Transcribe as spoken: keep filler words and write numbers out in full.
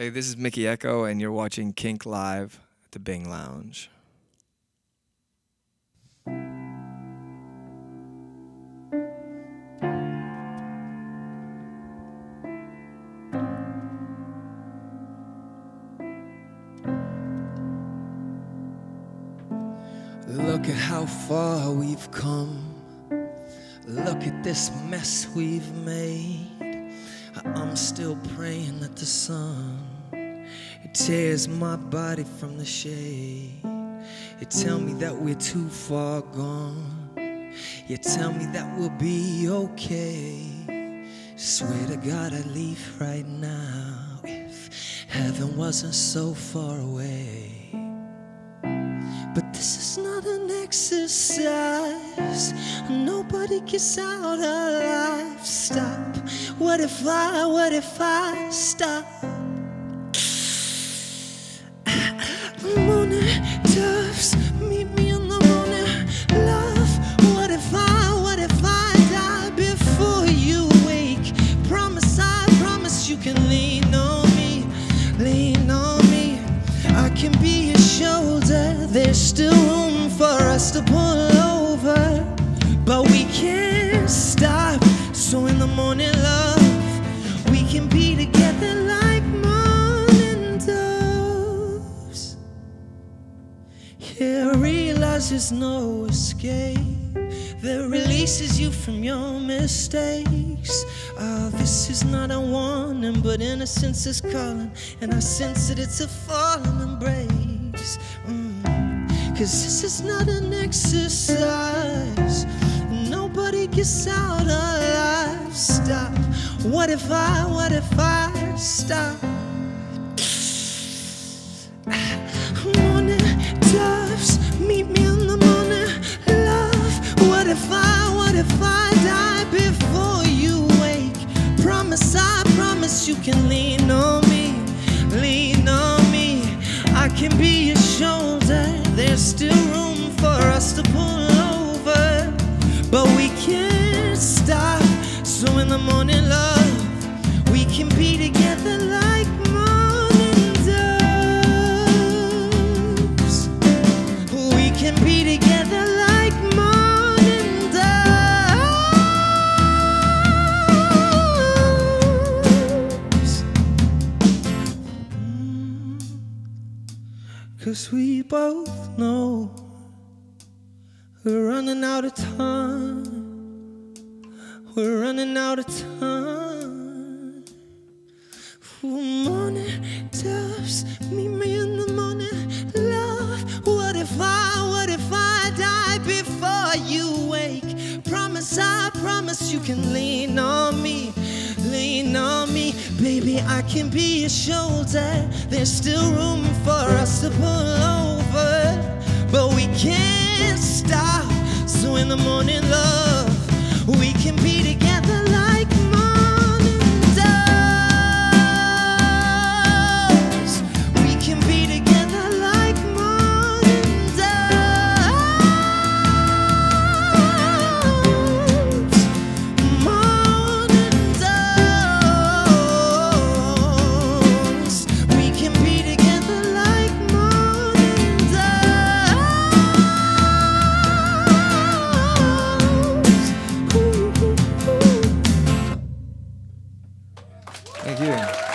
Hey, this is Mikky Ekko, and you're watching Kink Live at the Bing Lounge. Look at how far we've come. Look at this mess we've made. I'm still praying that the sun, it tears my body from the shade. You tell me that we're too far gone. You tell me that we'll be okay. Swear to God I'd leave right now if heaven wasn't so far away. But this is not an exercise. Nobody gets out alive. Stop. What if I, what if I stop? Morning doves, meet me in the morning. Love, what if I, what if I die before you wake? Promise, I promise you can lean on me, lean on me. I can be your shoulder. There's still room for us to pull over, but we can't stop. So in the morning, love, we can be together like morning doves. Yeah, realize there's no escape that releases you from your mistakes. Oh, this is not a warning, but innocence is calling, and I sense that it's a falling embrace. Mm. Cause this is not an exercise. Nobody gets out alive. Stop. What if I, what if I stop? Morning doves, meet me in the morning. Love, what if I, what if I die before you wake? Promise, I promise you can lean on me, lean on me. I can be your shoulder. There's still room for us to pull over, but we can't stop. So in the morning, love, we can be together like morning doves. We can be together like morning doves. Mm. Cause we both know we're running out of time. We're running out of time. Ooh, morning doves, meet me in the morning. Love, what if I, what if I die before you wake? Promise, I promise you can lean on me, lean on me. Baby, I can be your shoulder. There's still room for us to pull over, but we can't stop. So in the morning, love, we can be together like morning doves. We can be together like morning doves. Morning doves. We can be together like morning doves. Thank you.